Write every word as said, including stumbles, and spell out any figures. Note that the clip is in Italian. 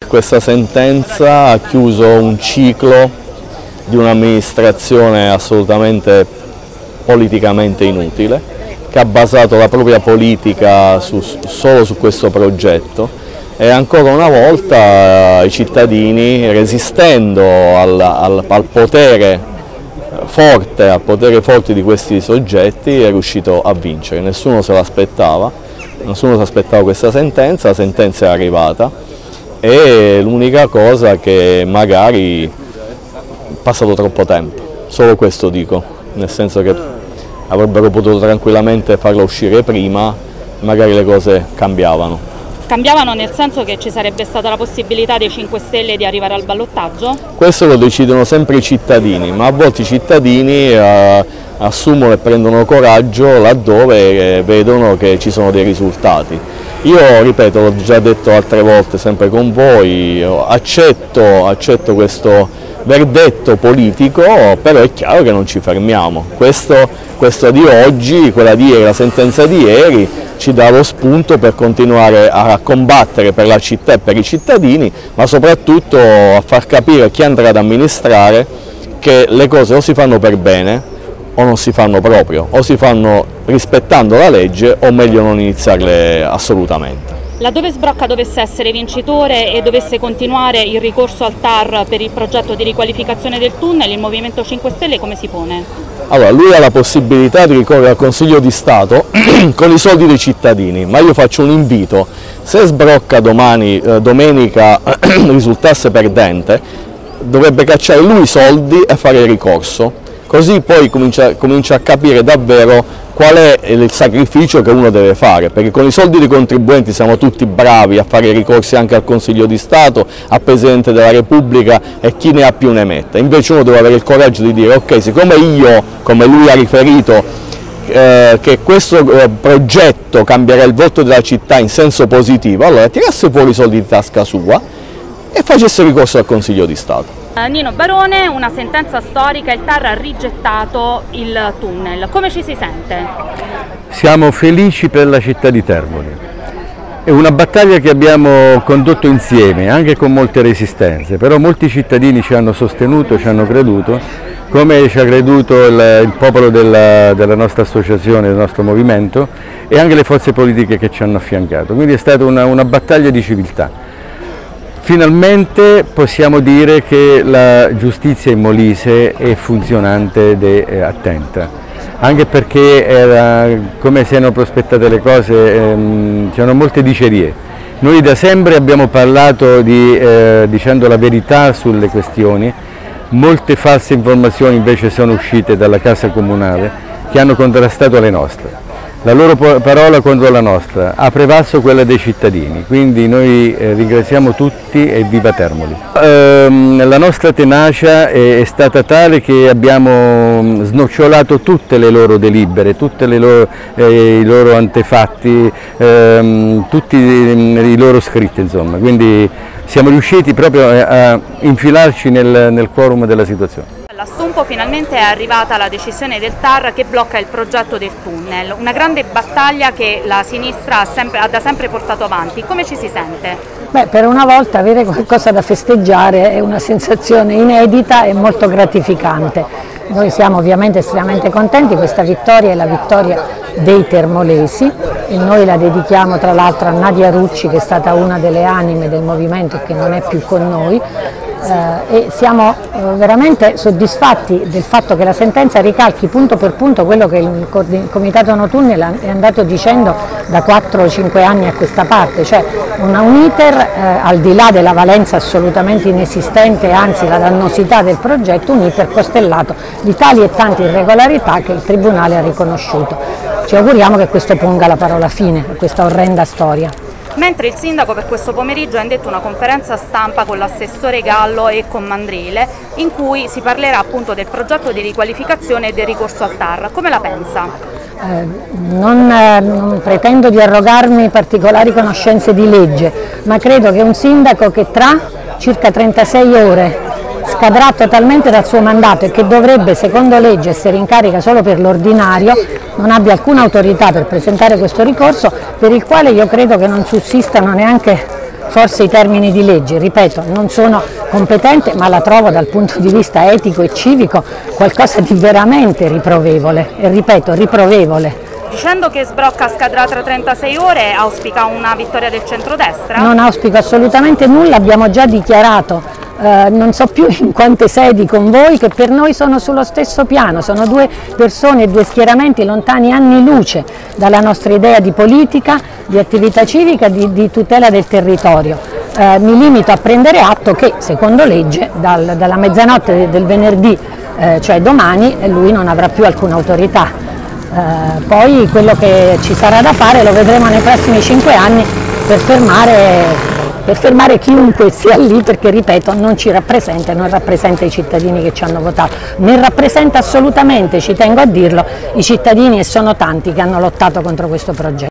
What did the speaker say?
Questa sentenza ha chiuso un ciclo di un'amministrazione assolutamente politicamente inutile, che ha basato la propria politica su, solo su questo progetto, e ancora una volta i cittadini, resistendo al, al, al potere forte, al potere forte di questi soggetti, è riuscito a vincere. Nessuno se l'aspettava, nessuno si aspettava questa sentenza, la sentenza è arrivata, e l'unica cosa che magari è passato troppo tempo, solo questo dico, nel senso che avrebbero potuto tranquillamente farla uscire prima, magari le cose cambiavano. Cambiavano nel senso che ci sarebbe stata la possibilità dei cinque Stelle di arrivare al ballottaggio? Questo lo decidono sempre i cittadini, ma a volte i cittadini eh, assumono e prendono coraggio laddove eh, vedono che ci sono dei risultati. Io, ripeto, l'ho già detto altre volte sempre con voi, accetto, accetto questo verdetto politico, però è chiaro che non ci fermiamo. Questo, questo di oggi, quella di ieri, la sentenza di ieri, ci dà lo spunto per continuare a combattere per la città e per i cittadini, ma soprattutto a far capire a chi andrà ad amministrare che le cose o si fanno per bene o non si fanno proprio, o si fanno rispettando la legge o meglio non iniziarle assolutamente. Laddove Sbrocca dovesse essere vincitore e dovesse continuare il ricorso al T A R per il progetto di riqualificazione del tunnel, il Movimento cinque Stelle come si pone? Allora, lui ha la possibilità di ricorrere al Consiglio di Stato con i soldi dei cittadini, ma io faccio un invito: se Sbrocca domani, eh, domenica, risultasse perdente, dovrebbe cacciare lui i soldi e fare il ricorso, così poi comincia, comincia a capire davvero qual è il sacrificio che uno deve fare, perché con i soldi dei contribuenti siamo tutti bravi a fare ricorsi anche al Consiglio di Stato, al Presidente della Repubblica e chi ne ha più ne metta. Invece uno deve avere il coraggio di dire: ok, siccome io, come lui ha riferito, eh, che questo eh, progetto cambierà il volto della città in senso positivo, allora tirasse fuori i soldi di tasca sua e facesse ricorso al Consiglio di Stato. Nino Barone, una sentenza storica, il T A R ha rigettato il tunnel, come ci si sente? Siamo felici per la città di Termoli, è una battaglia che abbiamo condotto insieme, anche con molte resistenze, però molti cittadini ci hanno sostenuto, ci hanno creduto, come ci ha creduto il, il popolo della, della nostra associazione, del nostro movimento, e anche le forze politiche che ci hanno affiancato, quindi è stata una, una battaglia di civiltà. Finalmente possiamo dire che la giustizia in Molise è funzionante ed è attenta, anche perché era come si erano prospettate le cose, ehm, c'erano molte dicerie. Noi da sempre abbiamo parlato di, eh, dicendo la verità sulle questioni, molte false informazioni invece sono uscite dalla Casa Comunale che hanno contrastato le nostre. La loro parola contro la nostra ha prevalso quella dei cittadini, quindi noi eh, ringraziamo tutti e viva Termoli. Ehm, la nostra tenacia è, è stata tale che abbiamo snocciolato tutte le loro delibere, tutti eh, i loro antefatti, ehm, tutti i loro scritti, insomma, quindi siamo riusciti proprio a infilarci nel, nel quorum della situazione. All'Assumpo finalmente è arrivata la decisione del T A R che blocca il progetto del tunnel, una grande battaglia che la sinistra ha, sempre, ha da sempre portato avanti. Come ci si sente? Beh, per una volta avere qualcosa da festeggiare è una sensazione inedita e molto gratificante. Noi siamo ovviamente estremamente contenti, questa vittoria è la vittoria dei termolesi e noi la dedichiamo tra l'altro a Nadia Rucci, che è stata una delle anime del movimento e che non è più con noi. Eh, e siamo eh, veramente soddisfatti del fatto che la sentenza ricalchi punto per punto quello che il Comitato No Tunnel è andato dicendo da quattro o cinque anni a questa parte, cioè un, un iter eh, al di là della valenza assolutamente inesistente, anzi la dannosità del progetto, un iter costellato di tali e tante irregolarità che il Tribunale ha riconosciuto. Ci auguriamo che questo ponga la parola fine a questa orrenda storia. Mentre il sindaco per questo pomeriggio ha indetto una conferenza stampa con l'assessore Gallo e con Mandrile in cui si parlerà appunto del progetto di riqualificazione e del ricorso al T A R. Come la pensa? Eh, non, eh, non pretendo di arrogarmi particolari conoscenze di legge, ma credo che un sindaco che tra circa trentasei ore scadrà totalmente dal suo mandato e che dovrebbe secondo legge essere in carica solo per l'ordinario non abbia alcuna autorità per presentare questo ricorso, per il quale io credo che non sussistano neanche forse i termini di legge, ripeto, non sono competente, ma la trovo dal punto di vista etico e civico qualcosa di veramente riprovevole, e ripeto, riprovevole. Dicendo che Sbrocca scadrà tra trentasei ore, auspica una vittoria del centrodestra? Non auspico assolutamente nulla, abbiamo già dichiarato, eh, non so più in quante sedi con voi, che per noi sono sullo stesso piano, sono due persone e due schieramenti lontani anni luce dalla nostra idea di politica, di attività civica, di, di tutela del territorio. Eh, mi limito a prendere atto che, secondo legge, dal, dalla mezzanotte del venerdì, eh, cioè domani, lui non avrà più alcuna autorità. Uh, poi quello che ci sarà da fare lo vedremo nei prossimi cinque anni per fermare, per fermare chiunque sia lì, perché ripeto non ci rappresenta, non rappresenta i cittadini che ci hanno votato, né rappresenta assolutamente, ci tengo a dirlo, i cittadini, e sono tanti, che hanno lottato contro questo progetto.